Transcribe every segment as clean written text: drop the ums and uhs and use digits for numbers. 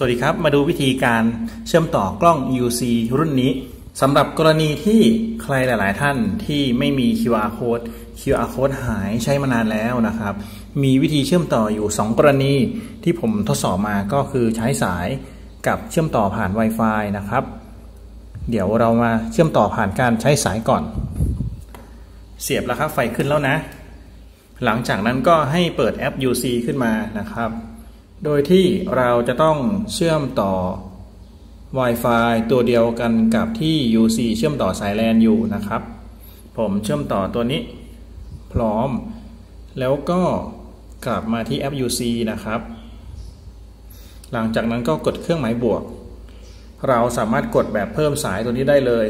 วัสดีครับมาดูวิธีการเชื่อมต่อกล้อง UC รุ่นนี้สำหรับกรณีที่ใครหลายๆท่านที่ไม่มี QR code หายใช้มานานแล้วนะครับมีวิธีเชื่อมต่ออยู่2กรณีที่ผมทดสอบมาก็คือใช้สายกับเชื่อมต่อผ่าน Wi-Fi นะครับเดี๋ยวเรามาเชื่อมต่อผ่านการใช้สายก่อนเสียบแล้วครับไฟขึ้นแล้วนะหลังจากนั้นก็ให้เปิดแอป UC ขึ้นมานะครับโดยที่เราจะต้องเชื่อมต่อ Wi-Fi ตัวเดียวกันกับที่ UC เชื่อมต่อสาย LAN อยู่นะครับผมเชื่อมต่อตัวนี้พร้อมแล้วก็กลับมาที่แอป UC นะครับหลังจากนั้นก็กดเครื่องหมายบวกเราสามารถกดแบบเพิ่มสายตัวนี้ได้เลย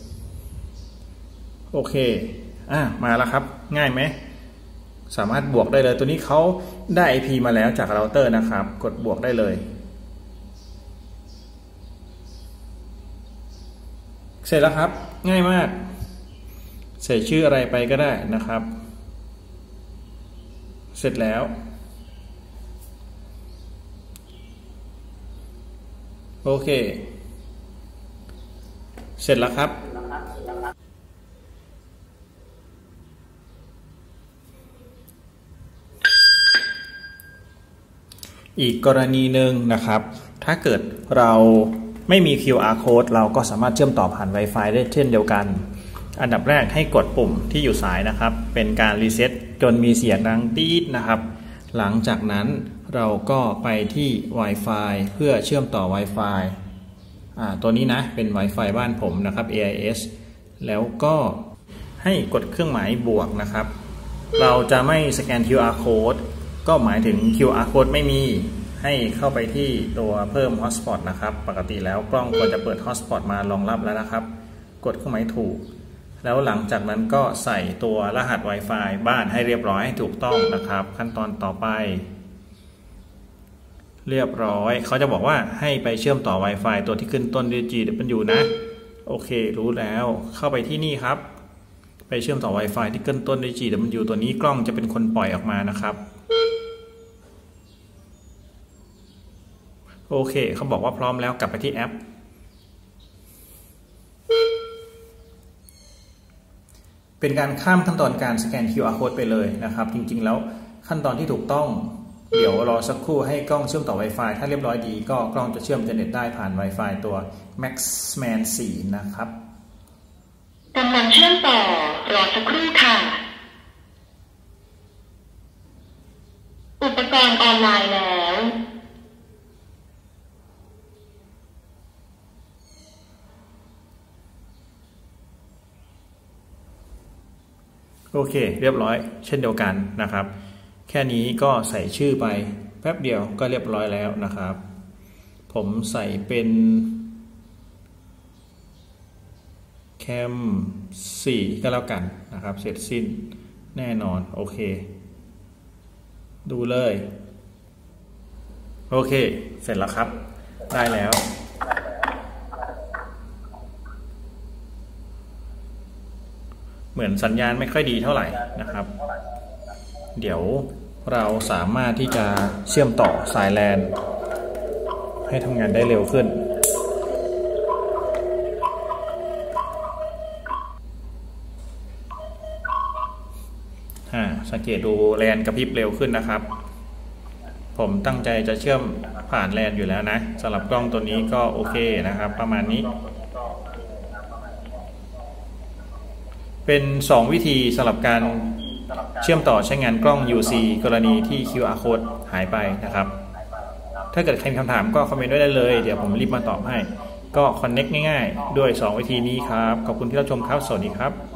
โอเคมาแล้วครับง่ายไหมสามารถบวกได้เลยตัวนี้เขาได้ IP มาแล้วจากเราเตอร์นะครับกดบวกได้เลยเสร็จแล้วครับง่ายมากใส่ชื่ออะไรไปก็ได้นะครับเสร็จแล้วโอเคเสร็จแล้วครับอีกกรณีหนึ่งนะครับถ้าเกิดเราไม่มี QR code เราก็สามารถเชื่อมต่อผ่าน Wi-Fi ได้เช่นเดียวกันอันดับแรกให้กดปุ่มที่อยู่สายนะครับเป็นการรีเซ็ตจนมีเสียงดังตี๊ดนะครับหลังจากนั้นเราก็ไปที่ Wi-Fi เพื่อเชื่อมต่อ Wi-Fi ตัวนี้นะเป็น Wi-Fi บ้านผมนะครับ AIS แล้วก็ให้กดเครื่องหมายบวกนะครับเราจะไม่สแกน QR code ก็หมายถึง QR code ไม่มีให้เข้าไปที่ตัวเพิ่ม Hotspot นะครับปกติแล้วกล้องควรจะเปิด Hotspot มารองรับแล้วนะครับกดเครื่องหมายถูกแล้วหลังจากนั้นก็ใส่ตัวรหัส Wi-Fi บ้านให้เรียบร้อยให้ถูกต้องนะครับขั้นตอนต่อไปเรียบร้อยเขาจะบอกว่าให้ไปเชื่อมต่อ Wi-Fi ตัวที่ขึ้นต้นด้วย GW นะโอเครู้แล้วเข้าไปที่นี่ครับไปเชื่อมต่อ Wi-Fi ที่ขึ้นต้นด้วย GW ตัวนี้กล้องจะเป็นคนปล่อยออกมานะครับโอเคเขาบอกว่าพร้อมแล้วกลับไปที่แอปเป็นการข้ามขั้นตอนการสแกน QR code ไปเลยนะครับจริงๆแล้วขั้นตอนที่ถูกต้องเดี๋ยวรอสักครู่ให้กล้องเชื่อมต่อ Wi-Fi ถ้าเรียบร้อยดีก็กล้องจะเชื่อมอินเทอร์เน็ตได้ผ่าน Wi-Fi ตัว Maxman 4 นะครับกำลังเชื่อมต่อรอสักครู่ค่ะอุปกรณ์ออนไลน์แล้วโอเคเรียบร้อยเช่นเดียวกันนะครับแค่นี้ก็ใส่ชื่อไปแป๊บเดียวก็เรียบร้อยแล้วนะครับผมใส่เป็นแคม4ก็แล้วกันนะครับเสร็จสิ้นแน่นอนโอเคดูเลยโอเคเสร็จแล้วครับได้แล้วเหมือนสัญญาณไม่ค่อยดีเท่าไหร่นะครับเดี๋ยวเราสามารถที่จะเชื่อมต่อสาย LAN ให้ทำงานได้เร็วขึ้นสังเกตดู LAN กระพริบเร็วขึ้นนะครับผมตั้งใจจะเชื่อมผ่าน LAN อยู่แล้วนะสำหรับกล้องตัวนี้ก็โอเคนะครับประมาณนี้เป็น2วิธีสำหรับการเชื่อมต่อใช้งานกล้อง UC กรณีที่ QR code หายไปนะครับถ้าเกิดใครมีคำถามก็คอมเมนต์ได้เลยเดี๋ยวผมรีบมาตอบให้ก็ connect ง่ายๆด้วย2วิธีนี้ครับขอบคุณที่รับชมครับสวัสดีครับ